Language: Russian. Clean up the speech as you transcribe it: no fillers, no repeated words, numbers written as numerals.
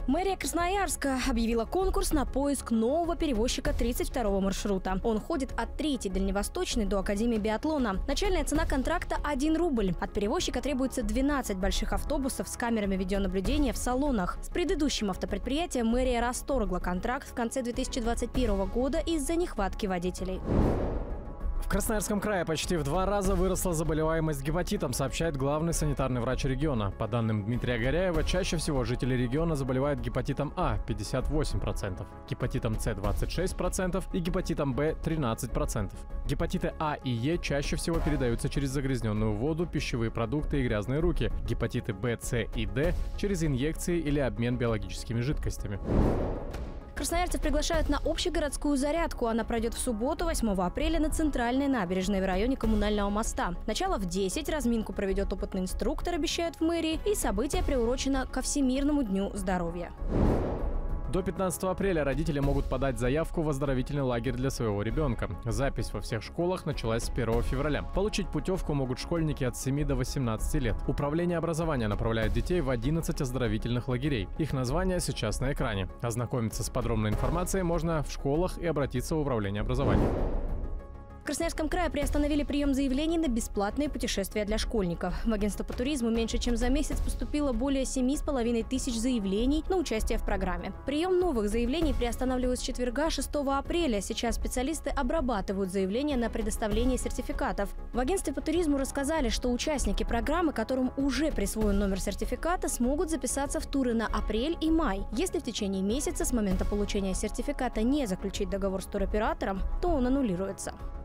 Мэрия Красноярска объявила конкурс на поиск нового перевозчика 32-го маршрута. Он ходит от 3-й дальневосточной до Академии биатлона. Начальная цена контракта – 1 рубль. От перевозчика требуется 12 больших автобусов с камерами видеонаблюдения в салонах. С предыдущим автопредприятием мэрия расторгла контракт в конце 2021 года из-за нехватки водителей. В Красноярском крае почти в 2 раза выросла заболеваемость гепатитом, сообщает главный санитарный врач региона. По данным Дмитрия Горяева, чаще всего жители региона заболевают гепатитом А – 58%, гепатитом С – 26% и гепатитом Б – 13%. Гепатиты А и Е чаще всего передаются через загрязненную воду, пищевые продукты и грязные руки. Гепатиты Б, С и Д – через инъекции или обмен биологическими жидкостями. Красноярцев приглашают на общегородскую зарядку. Она пройдет в субботу, 8 апреля, на центральной набережной в районе Коммунального моста. Начало в 10, разминку проведет опытный инструктор, обещают в мэрии, и событие приурочено ко Всемирному дню здоровья. До 15 апреля родители могут подать заявку в оздоровительный лагерь для своего ребенка. Запись во всех школах началась с 1 февраля. Получить путевку могут школьники от 7 до 18 лет. Управление образования направляет детей в 11 оздоровительных лагерей. Их названия сейчас на экране. Ознакомиться с подробной информацией можно в школах и обратиться в управление образования. В Красноярском крае приостановили прием заявлений на бесплатные путешествия для школьников. В агентство по туризму меньше чем за месяц поступило более 7,5 тысяч заявлений на участие в программе. Прием новых заявлений приостанавливают с четверга 6 апреля. Сейчас специалисты обрабатывают заявления на предоставление сертификатов. В агентстве по туризму рассказали, что участники программы, которым уже присвоен номер сертификата, смогут записаться в туры на апрель и май. Если в течение месяца с момента получения сертификата не заключить договор с туроператором, то он аннулируется.